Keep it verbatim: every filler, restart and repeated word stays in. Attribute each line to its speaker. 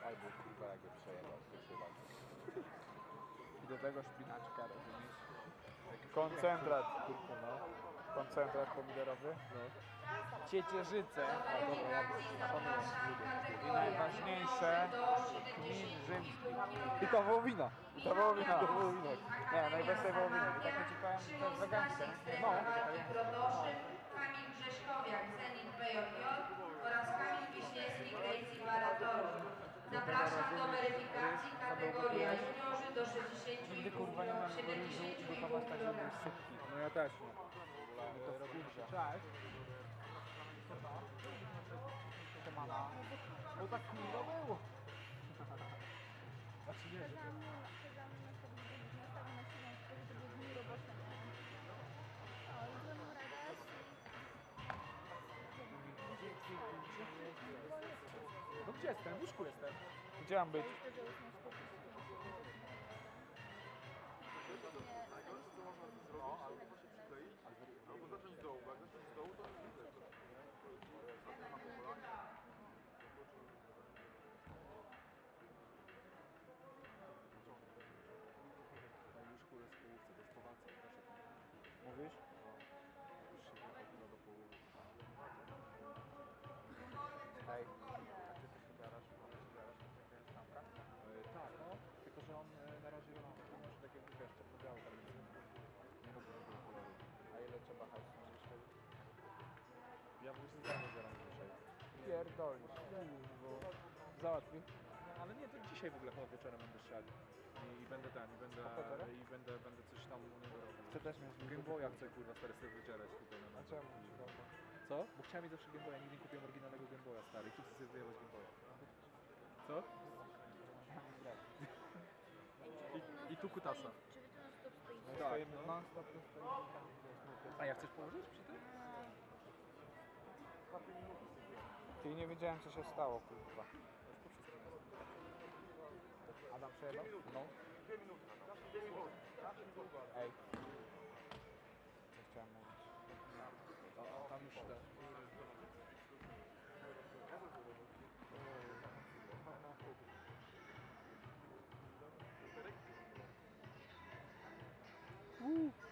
Speaker 1: Albo kurwa jak je przejebał w pierwszej walce.
Speaker 2: I do tego szpinaczka, rozumiesz?
Speaker 3: Koncentrat.
Speaker 1: Kurwa, no.
Speaker 3: Koncentrat pomidorowy.
Speaker 1: No.
Speaker 2: Ciecierzyce.
Speaker 1: Szanuję.
Speaker 2: I najważniejsze, kmin rzymski.
Speaker 1: I ta wołowina.
Speaker 3: I to wołowina.
Speaker 1: To wołowina.
Speaker 3: Nie, najwyższej wołowiny. I tak ci powiem, że to jest wegańskie.
Speaker 2: No.
Speaker 4: Krodoszyn, Kamil Grzeszkowiak, Zenit B J J oraz Kamil Wiśniewski, Grejcy Baratorów. Zapraszam do weryfikacji kategoria juniorzy do sześćdziesięciu
Speaker 2: Nigdy kurwa nie mam tego ryżu i gotować tak, żeby był sypki.
Speaker 3: No ja też nie.
Speaker 2: To wkurza. Cześć. Siemana. No tak kurwa było. Znaczy nie, że to... No gdzie jestem? W łóżku jestem.
Speaker 3: Gdzie mam być?
Speaker 5: Albo zacząć z dołu, bo jak zacząć z dołu, to nie widzę.
Speaker 1: Na łóżku jest w połówce, to jest po walce.
Speaker 3: Mówisz?
Speaker 1: Już się wychodziło do połowy.
Speaker 2: Hej. A czy ty się garasz? Ty się garasz? To jest tamka?
Speaker 1: E, tak, no. Tylko, że on e, na razie ma może takie wiesz, czerwono-białe, ale nic nie mogę tego koloru.
Speaker 2: A ile trzeba hajsu mieć wtedy?
Speaker 1: Ja w ogóle się zdanie zbieram dzisiaj.
Speaker 2: Pierdolisz.
Speaker 3: Załatwi.
Speaker 1: No, ale nie, to dzisiaj w ogóle chyba wieczorem będę szedł. I, i będę ten, i będę,
Speaker 3: wieczorem?
Speaker 1: i będę, będę coś tam u niego robił.
Speaker 3: Chcę też mieć
Speaker 1: Game Boya chcę kurwa stary sobie wycierać tutaj na
Speaker 3: A czemu?
Speaker 1: Co? Bo chciałem mieć zawsze Game Boya, nigdy nie kupiłem oryginalnego Game Boya stary. I tu chcę sobie wyjebać Game Boya. Co? I, I tu kutasa.
Speaker 6: Czy wy tu non stop stoicie?
Speaker 1: Tak,
Speaker 3: Stoimy
Speaker 1: no.
Speaker 3: non stop, tu stoimy.
Speaker 1: A ja chcesz położyć przy tym?
Speaker 3: Ty nie wiedziałem co się stało, kurwa.
Speaker 2: Adam przejebał?
Speaker 1: No.
Speaker 2: Ej.
Speaker 3: Co chciałem mówić?
Speaker 1: A, a tam już te...
Speaker 3: Uuu.